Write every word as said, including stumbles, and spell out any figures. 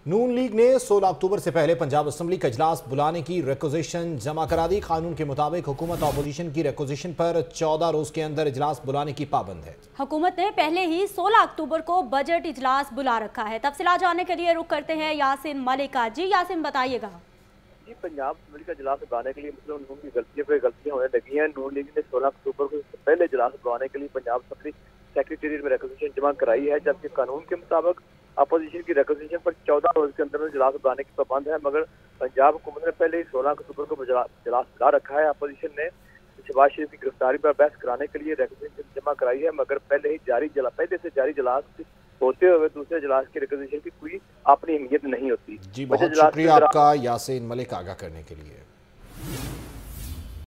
नून league ने सोलह अक्टूबर से पहले पंजाब असेंबली का इजलास बुलाने की रिक्वेजिशन जमा करा दी। कानून के मुताबिक हुकूमत अपोजिशन की रिक्वेजिशन पर चौदह रोज के अंदर इजलास बुलाने की पाबंद है। हुकूमत ने पहले ही सोलह अक्टूबर को बजट इजलास बुला रखा है। तफसीलात जानने के लिए रुख करते हैं यासिन मलिका। जी यासिन, बताइएगा। जी, पंजाब असेंबली का इजलास बुलाने के लिए मतलब नून की गलतियों पर गलतियां होने लगी हैं। नून लीग ने सोलह अक्टूबर को पहले इजलास बुलाने के लिए पंजाब असेंबली सेक्रेटेरिएट में रिक्वेजिशन जमा कराई है, जबकि कानून के मुताबिक अपोजिशन की रिक्वेजिशन पर चौदह रोज के अंदर इजलास बुलाने की पाबंद है। मगर पंजाब हुकूमत ने पहले ही सोलह अक्टूबर को इजलास बुला रखा है। अपोजिशन ने शहबाज शरीफ की गिरफ्तारी पर बहस कराने के लिए रिक्वेजिशन जमा कराई है, मगर पहले ही जारी जला पहले से जारी इजलास होते हुए दूसरे इजलास की रिक्वेजिशन की कोई अपनी अहमियत नहीं होती। जी, बहुत शुक्रिया आपका यासिन मलिक आगाह करने के लिए।